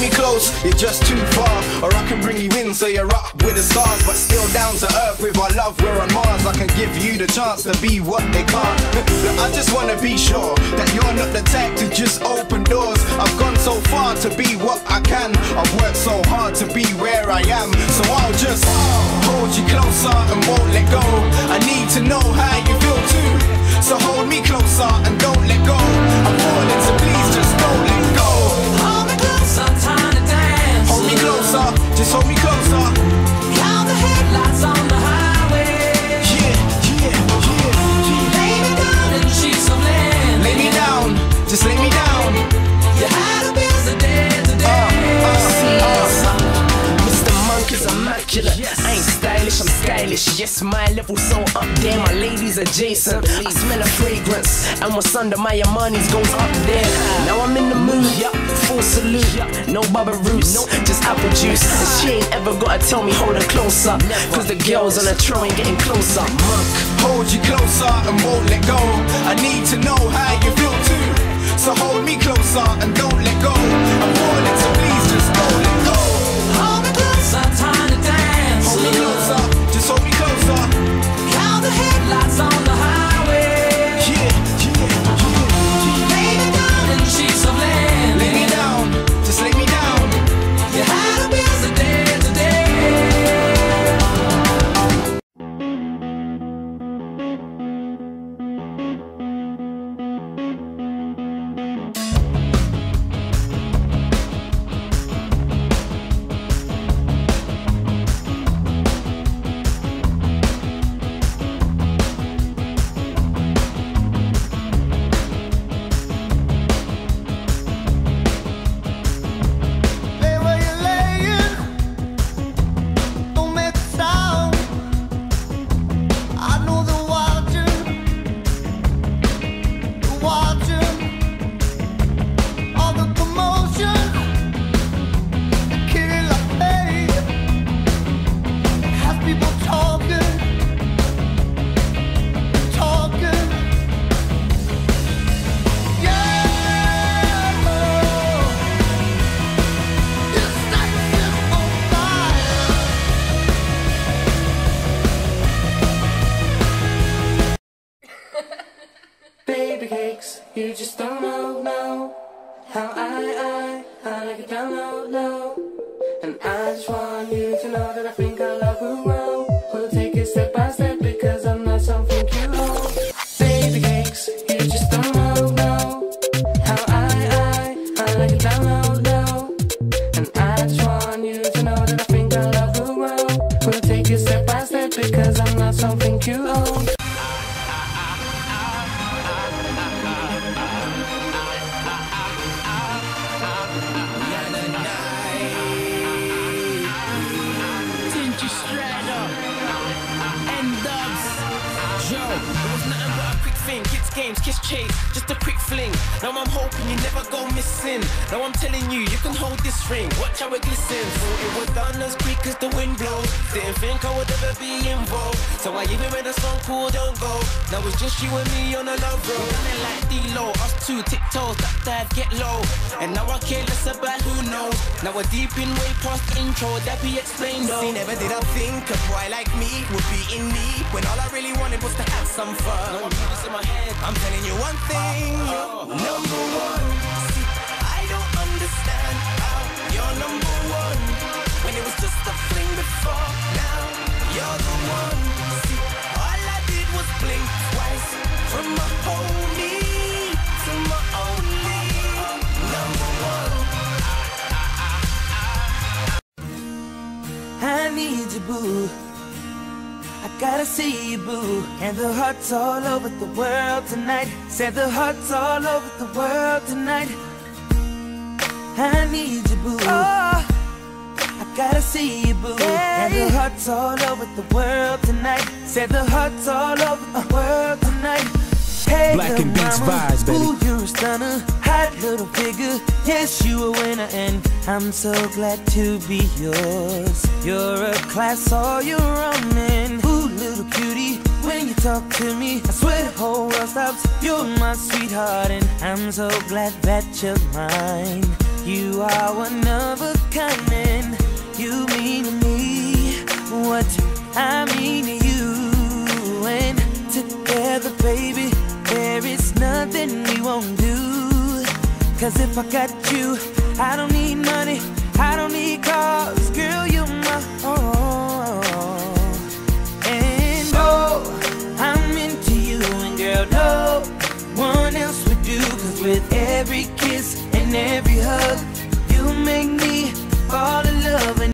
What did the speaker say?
me close, you're just too far. Or I can bring you in so you're up with the stars, but still down to earth with our love, we're on Mars. I can give you the chance to be what they can't. Look, I just wanna be sure that you're not the type to just open doors. I've gone so far to be what I can. I've worked so hard to be where I am. So I'll just hold you closer and won't let go. I need to know how you feel too. So hold me closer and don't let go. I'm falling, so please just don't let go. Hold me closer, time to dance. Hold me closer, just hold me closer. Count the headlights on the highway. Lay me down in sheets of land. Lay me down, just lay me down. You had a busy day today. Mr. Monk is immaculate. I ain't stylish, I'm stylish. Yes, my level so up there, my ladies adjacent. I smell a fragrance, and what's under my Armani's goes up there. Now I'm in the mood, full salute. No Baba Roots, just apple juice. And she ain't ever gotta tell me hold her closer, cause the girls on the throne ain't getting closer. Monk, hold you closer and won't let go. I need to know how you feel too. So hold me closer and don't let go. I'm falling, so please just don't let go. Hold me closer, time to dance. Hold me closer, just hold me closer. Count the headlights on the highway. Lay me down in sheets of land. Lay me down, just lay me down. You had a busy day today. baby cakes, you just don't know how I like it down low. And I just want you to know that I think our love will grow. We'll take it step by step because I'm not something you hold. Baby cakes, you just don't know how I like it down low. And I just want you to know that I think our love will grow. We'll take it step by step because I'm not something you own. Games, kiss chase, just a quick fling. Now I'm hoping you never go missing. Now I'm telling you, you can hold this ring. Watch how it glistens. Thought it was done as quick as the wind blows. Didn't think I would ever be involved. So I even made a song called Don't Go. Now it's just you and me on a love road. Running like D-Lo, us two tiptoes, that dive, get low. And now I care less about who knows. Now we're deep in way past intro, that be explained though. See, never did I think a boy like me would be in need, when all I really wanted was to have some fun. No, I'm putting this in my head. I'm telling you one thing, number one. See, I don't understand how you're number one, when it was just a fling before. Now you're the one. See, all I did was blink twice, from my homie to my only number one. I need you, boo. I gotta see you, boo. And the hearts all over the world tonight. Said the hearts all over the world tonight. I need you, boo. Oh, I gotta see you, boo. Hey. And the hearts all over the world tonight. Said the hearts all over the world tonight. Hey, Black and Beats vibes, baby. Ooh, you're a stunner, hot little figure. Yes, you a winner, and I'm so glad to be yours. You're a class all your own, and ooh, little cutie, when you talk to me, I swear the whole world stops. You're my sweetheart, and I'm so glad that you're mine. You are one of a kind and you mean to me what I mean to you. And together, baby, there is nothing we won't do. 'Cause if I got you, I don't need money, I don't need cars, girl, you're my all. And oh, I'm into you, and girl, no one else would do. 'Cause with every kiss and every hug, you make me fall in love. And